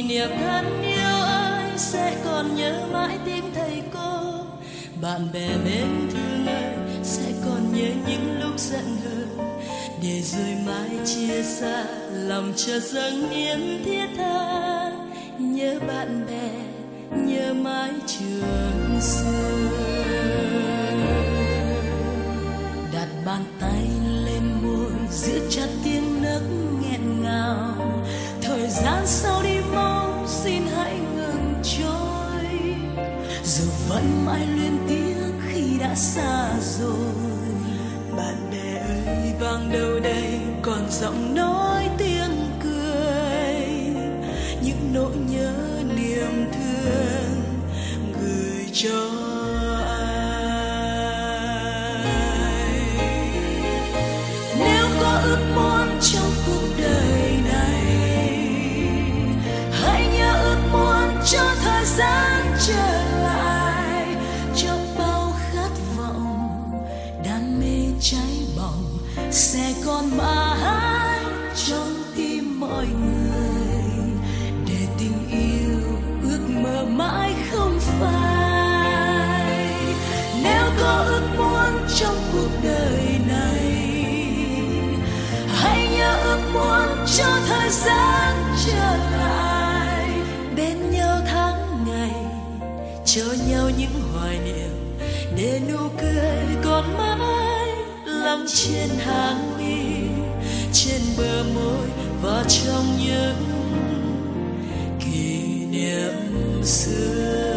niệm thân yêu ơi, sẽ còn nhớ mãi tiếng thầy cô. Bạn bè mến thương ơi, sẽ còn nhớ những lúc giận hờn, để rồi mai chia xa lòng chợt dâng niềm thiết tha. Nhớ bạn bè, nhớ mãi trường xưa. Đặt bàn tay lên môi, giữ chặt tiếng nấc nghẹn ngào. Thời gian sau đi mau, xin hãy ngừng trôi. Dù vẫn mãi luyến tiếc khi đã xa rồi. Bạn bè ơi, vang đâu đây còn giọng nói tiếng cười, những nỗi nhớ niềm thương gửi cho ai. Nếu có ước muốn trong cuộc đời này, hãy nhớ ước muốn cho thời gian trở lại, cho bao khát vọng đam mê cháy bỏng sẽ còn mãi trong tim mọi người, để tình yêu ước mơ mãi không phai. Nếu có ước muốn trong cuộc đời này, hãy nhớ ước muốn cho thời gian trở lại, bên nhau tháng ngày, cho nhau những hoài niệm, để nụ cười còn mãi lắng trên hàng mi, trên bờ môi và trong những kỷ niệm xưa.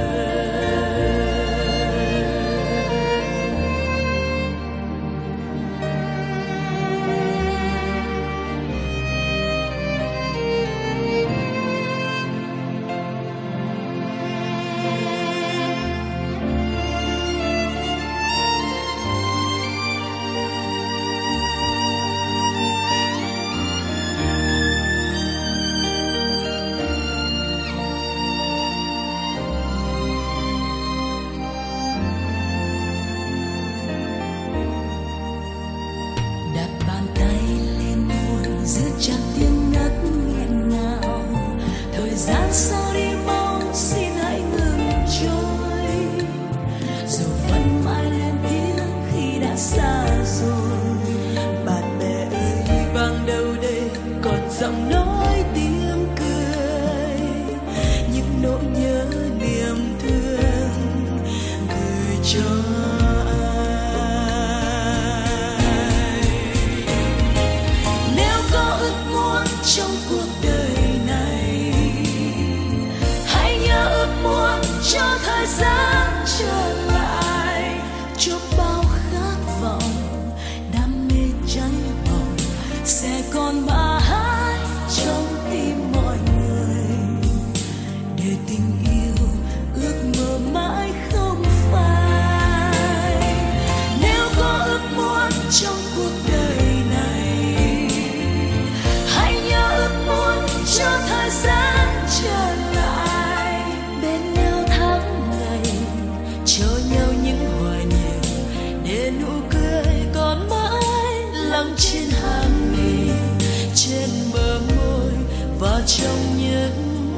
Trong những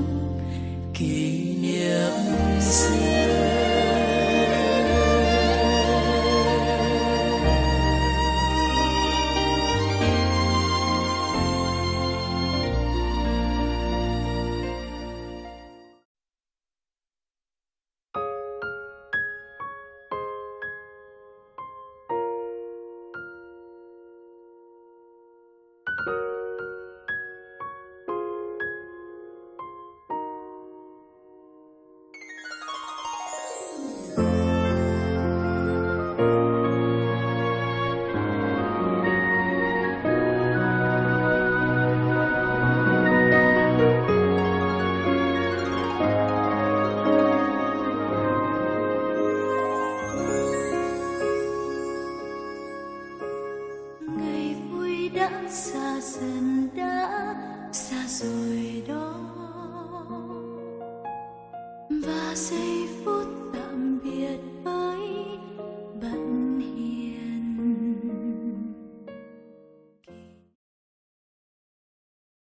kỷ niệm xưa. Và giây phút